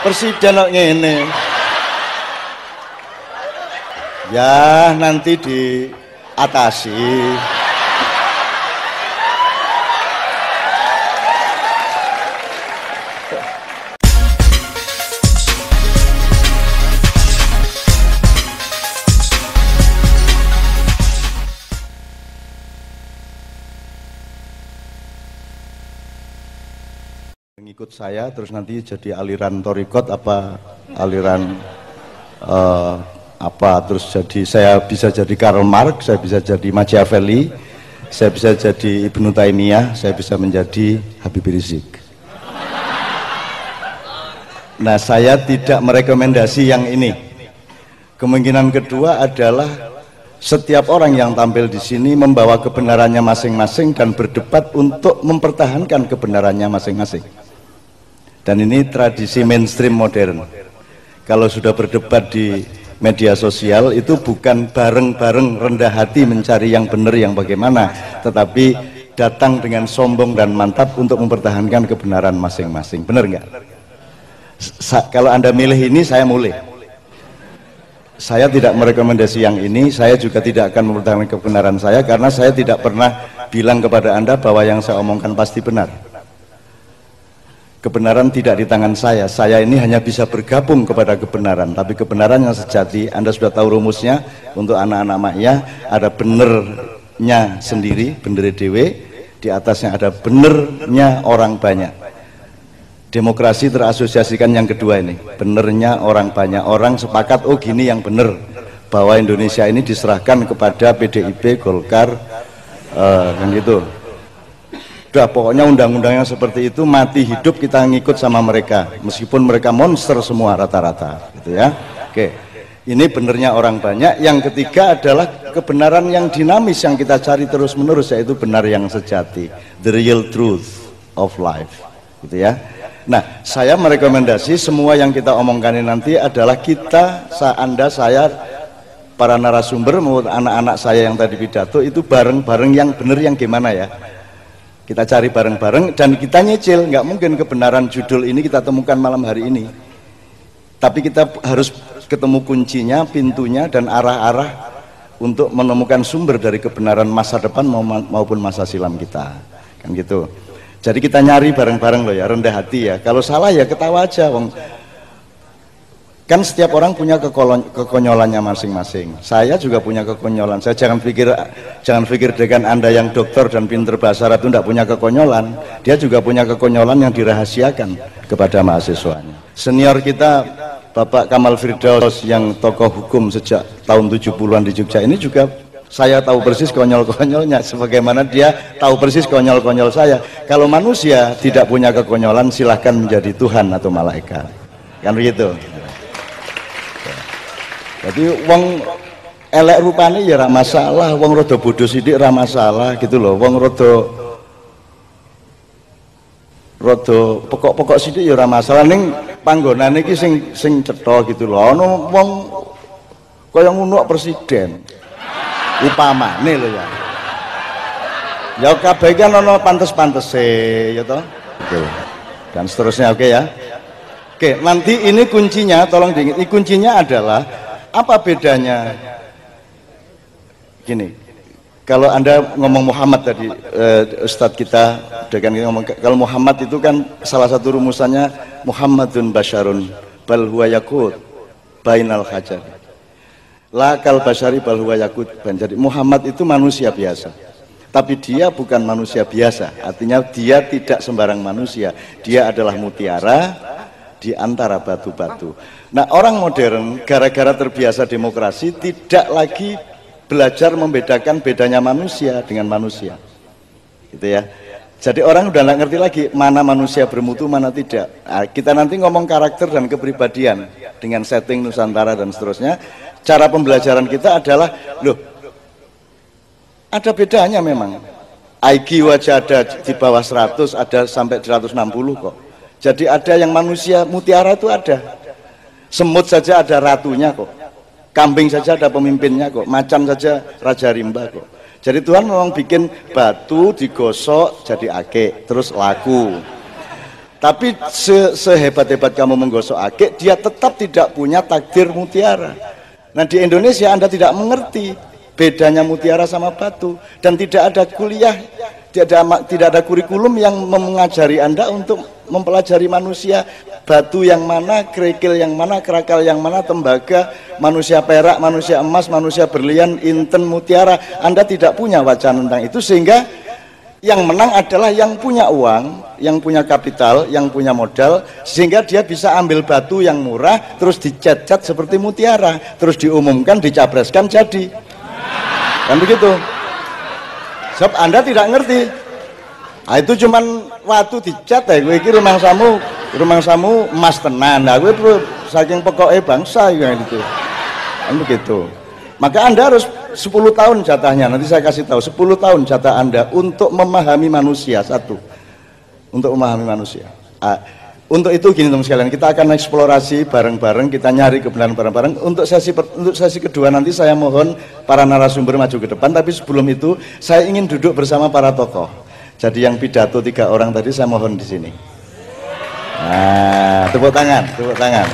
Presiden kok ngene. Ya nanti diatasi. Mengikut saya terus nanti jadi aliran torikot apa aliran apa terus jadi saya bisa jadi Karl Marx, saya bisa jadi Machiavelli, saya bisa jadi Ibnu Taimiyah, saya bisa menjadi Habib Rizik. Nah, saya tidak merekomendasi yang ini. Kemungkinan kedua adalah setiap orang yang tampil di sini membawa kebenarannya masing-masing dan berdebat untuk mempertahankan kebenarannya masing-masing. Dan ini tradisi mainstream modern. Kalau sudah berdebat di media sosial itu bukan bareng-bareng rendah hati mencari yang benar yang bagaimana, tetapi datang dengan sombong dan mantap untuk mempertahankan kebenaran masing-masing. Benar nggak? Kalau Anda milih ini, saya mulai. Saya tidak merekomendasi yang ini, saya juga tidak akan mempertahankan kebenaran saya karena saya tidak pernah bilang kepada Anda bahwa yang saya omongkan pasti benar. Kebenaran tidak di tangan saya ini hanya bisa bergabung kepada kebenaran, tapi kebenaran yang sejati, Anda sudah tahu rumusnya. Untuk anak-anak maknya ada benernya sendiri, bener dewe, di atasnya ada benernya orang banyak. Demokrasi terasosiasikan yang kedua ini, benernya orang banyak. Orang sepakat, oh gini yang bener, bahwa Indonesia ini diserahkan kepada PDIP, Golkar, kan gitu. Udah, pokoknya undang-undangnya seperti itu, mati hidup kita ngikut sama mereka, meskipun mereka monster semua rata-rata, gitu ya. Oke, ini benernya orang banyak. Yang ketiga adalah kebenaran yang dinamis yang kita cari terus-menerus, yaitu benar yang sejati, the real truth of life, gitu ya. Nah, saya merekomendasi semua yang kita omongkan ini nanti adalah kita, Anda, saya, para narasumber, maupun anak-anak saya yang tadi pidato itu bareng-bareng yang bener yang gimana ya. Kita cari bareng-bareng dan kita nyicil. Nggak mungkin kebenaran judul ini kita temukan malam hari ini, tapi kita harus ketemu kuncinya, pintunya, dan arah-arah untuk menemukan sumber dari kebenaran masa depan maupun masa silam kita, kan gitu. Jadi kita nyari bareng-bareng loh ya, rendah hati ya. Kalau salah ya ketawa aja, wong. Kan setiap orang punya kekonyolannya masing-masing. Saya juga punya kekonyolan. Saya jangan pikir dengan Anda yang dokter dan pinter bahasa Arab itu tidak punya kekonyolan. Dia juga punya kekonyolan yang dirahasiakan kepada mahasiswanya. Senior kita Bapak Kamal Firdaus yang tokoh hukum sejak tahun 70-an di Jogja ini juga saya tahu persis konyol-konyolnya, sebagaimana dia tahu persis konyol-konyol saya. Kalau manusia tidak punya kekonyolan, silahkan menjadi Tuhan atau malaikat, kan begitu. Jadi wong elek rupanya ya ra masalah, wong rada bodoh sithik ra masalah gitu loh. Wong rada pokok-pokok sithik ya ra masalah, ning panggonane iki sing cetha gitu loh. Ono wong kaya ngono presiden. Upamane lho ya. Ya kabeh kan ono pantes-pantese ya toh. Oke. Dan seterusnya, oke ya. Oke, nanti ini kuncinya, tolong diingat. Ini kuncinya adalah apa bedanya gini, kalau Anda ngomong Muhammad tadi, Ustadz kita dengan ngomong, kalau Muhammad itu kan salah satu rumusannya Muhammadun basyarun bal huwa yakut bainal hajar la kal basyari bal huwa yakut. Jadi Muhammad itu manusia biasa, tapi dia bukan manusia biasa, artinya dia tidak sembarang manusia, dia adalah mutiara di antara batu-batu. Nah, orang modern gara-gara terbiasa demokrasi tidak lagi belajar membedakan bedanya manusia dengan manusia, gitu ya. Jadi orang udah nggak ngerti lagi mana manusia bermutu, mana tidak. Nah, kita nanti ngomong karakter dan kepribadian dengan setting Nusantara dan seterusnya. Cara pembelajaran kita adalah, loh, ada bedanya memang. IQ aja ada di bawah 100, ada sampai 160 kok. Jadi ada yang manusia mutiara itu ada. Semut saja ada ratunya kok. Kambing saja ada pemimpinnya kok. Macan saja raja rimba kok. Jadi Tuhan memang bikin batu digosok jadi ake, terus laku. Tapi sehebat-hebat kamu menggosok akik, dia tetap tidak punya takdir mutiara. Nah di Indonesia Anda tidak mengerti bedanya mutiara sama batu, dan tidak ada kuliah, tidak ada kurikulum yang mengajari Anda untuk mempelajari manusia, batu yang mana, kerikil yang mana, kerakal yang mana, tembaga, manusia perak, manusia emas, manusia berlian, inten, mutiara. Anda tidak punya wacana tentang itu, sehingga yang menang adalah yang punya uang, yang punya kapital, yang punya modal, sehingga dia bisa ambil batu yang murah terus dicat-cat seperti mutiara, terus diumumkan, dicapreskan, jadi kan begitu. Sebab Anda tidak ngerti. Nah, itu cuman waktu dicat ya, gue kira rumah samu emas tenan. Nah, gue saking pokoknya bangsa yang itu kan begitu. Maka Anda harus 10 tahun jatahnya, nanti saya kasih tahu 10 tahun jatah Anda untuk memahami manusia. Satu, untuk memahami manusia. Untuk itu gini teman sekalian, kita akan eksplorasi bareng-bareng, kita nyari kebenaran bareng-bareng. Untuk sesi kedua nanti saya mohon para narasumber maju ke depan, tapi sebelum itu saya ingin duduk bersama para tokoh. Jadi yang pidato 3 orang tadi saya mohon di sini. Nah, tepuk tangan, tepuk tangan.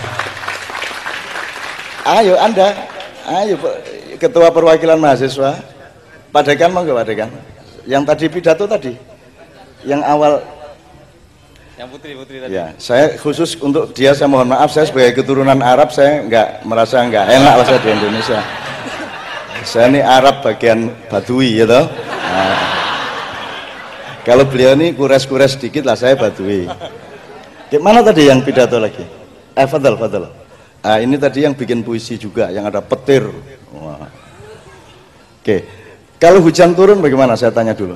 Ayo Anda, ayo Ketua Perwakilan Mahasiswa, Pak Dekan, monggo Pak Dekan. Yang tadi pidato tadi, yang awal, yang putri tadi. Ya, saya khusus untuk dia saya mohon maaf, saya sebagai keturunan Arab saya merasa nggak enak lah saya di Indonesia. Saya ini Arab bagian Badui ya toh. Nah, kalau beliau ini kures-kures sedikit lah, saya Badui. Gimana tadi yang pidato lagi? Fadal. Ini tadi yang bikin puisi juga, yang ada petir. Wah. Oke, kalau hujan turun bagaimana? Saya tanya dulu.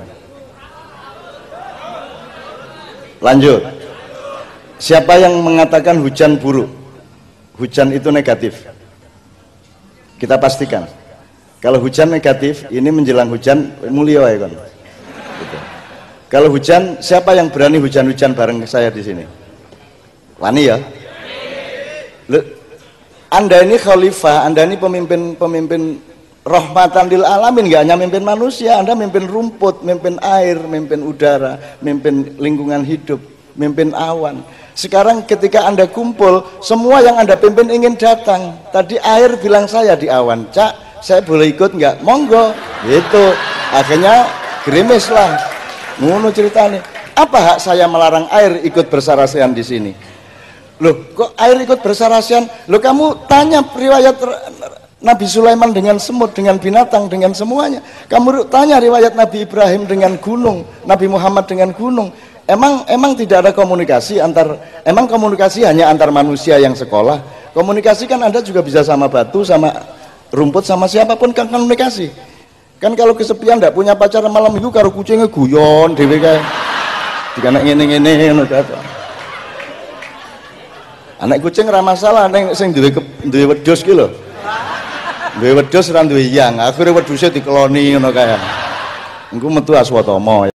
Lanjut. Siapa yang mengatakan hujan buruk? Hujan itu negatif. Kita pastikan. Kalau hujan negatif, ini menjelang hujan mulia ya kan. Gitu. Kalau hujan, siapa yang berani hujan-hujan bareng saya di sini? Wani ya. Anda ini khalifah, Anda ini pemimpin rahmatan lil alamin, nggak hanya memimpin manusia, Anda memimpin rumput, memimpin air, memimpin udara, memimpin lingkungan hidup, memimpin awan. Sekarang ketika Anda kumpul, semua yang Anda pimpin ingin datang. Tadi air bilang saya di awan, Cak, saya boleh ikut nggak? Monggo, gitu. Akhirnya gerimis lah, ngono ceritanya. Apa hak saya melarang air ikut bersarasehan di sini? Loh, kok air ikut bersarasian? Loh, kamu tanya riwayat Nabi Sulaiman dengan semut, dengan binatang, dengan semuanya. Kamu tanya riwayat Nabi Ibrahim dengan gunung, Nabi Muhammad dengan gunung. Emang tidak ada komunikasi emang komunikasi hanya antar manusia yang sekolah? Komunikasi kan Anda juga bisa sama batu, sama rumput, sama siapapun kan komunikasi. Kan kalau kesepian tidak punya pacar malam minggu karo kucingnya guyon dhewe kae. Dikanek ngene-ngene ngono kae. Anak kucing ora masalah, ning sing duwe wedhus ki lho. Duwe wedhus ora duwe yang, akhire wedhuse dikeloni ngono kae. Engko metu Aswatama.